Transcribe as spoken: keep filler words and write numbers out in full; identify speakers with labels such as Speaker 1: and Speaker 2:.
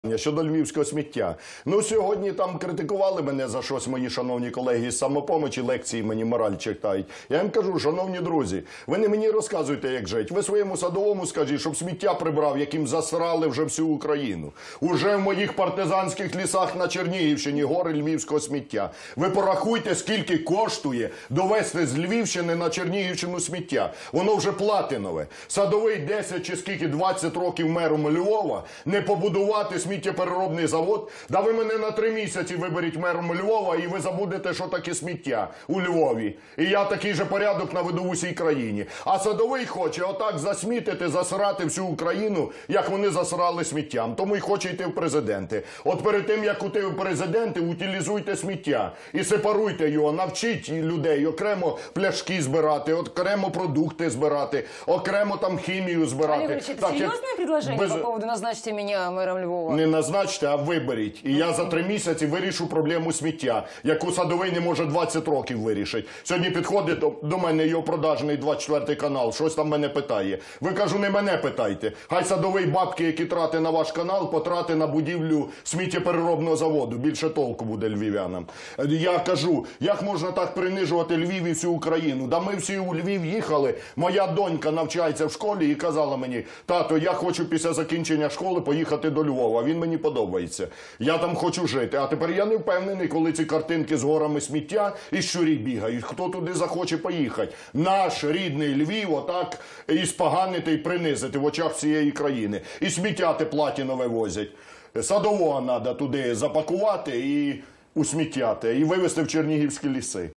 Speaker 1: Щодо львівського сміття. Ну, сьогодні там критикували мене за щось мої шановні колеги з «Самопомочі», лекції мені мораль читають. Я їм кажу, шановні друзі, ви не мені розказуєте, як жити. Ви своєму Садовому скажіть, щоб сміття прибрав, яким засрали вже всю Україну. Уже в моїх партизанських лісах на Чернігівщині гори львівського сміття. Ви порахуйте, скільки коштує довести з Львівщини на Чернігівщину сміття. Воно вже платинове. Садовий десять чи скільки, двадцять років мером Львова, не побудувати сміттєпереробний завод. Да ви мене на три місяці виберіть мером Львова, і ви забудете, що таке сміття у Львові. І я такий же порядок наведу в усій країні. А Садовий хоче отак засмітити, засрати всю Україну, як вони засрали сміттям. Тому й хоче йти в президенти. От перед тим, як йти в президенти, утилізуйте сміття. І сепаруйте його, навчіть людей окремо пляшки збирати, окремо продукти збирати, окремо там хімію збирати.
Speaker 2: Олег Ильич, это
Speaker 1: Так,
Speaker 2: серьезное
Speaker 1: як...
Speaker 2: предложение
Speaker 1: без...
Speaker 2: по поводу «назначьте меня мэром Львова»?
Speaker 1: Не назначте, а виберіть. І я за три місяці вирішу проблему сміття, яку Садовий не може двадцять років вирішити. Сьогодні підходить до мене його продажний двадцять четвертий канал, щось там мене питає. Ви, кажу, не мене питайте. Хай Садовий бабки, які трати на ваш канал, потрати на будівлю сміттєпереробного заводу. Більше толку буде львів'янам. Я кажу, як можна так принижувати Львів і всю Україну? Да ми всі у Львів їхали. Моя донька навчається в школі і казала мені: тато, я хочу після закінчення школи поїхати до Львова. Він мені подобається. Я там хочу жити. А тепер я не впевнений, коли ці картинки з горами сміття і щурі бігають. Хто туди захоче поїхати? Наш рідний Львів отак і споганити, і принизити в очах всієї країни. І сміття те платінове возять. Садового треба туди запакувати і усміттяти, і вивезти в Чернігівські ліси.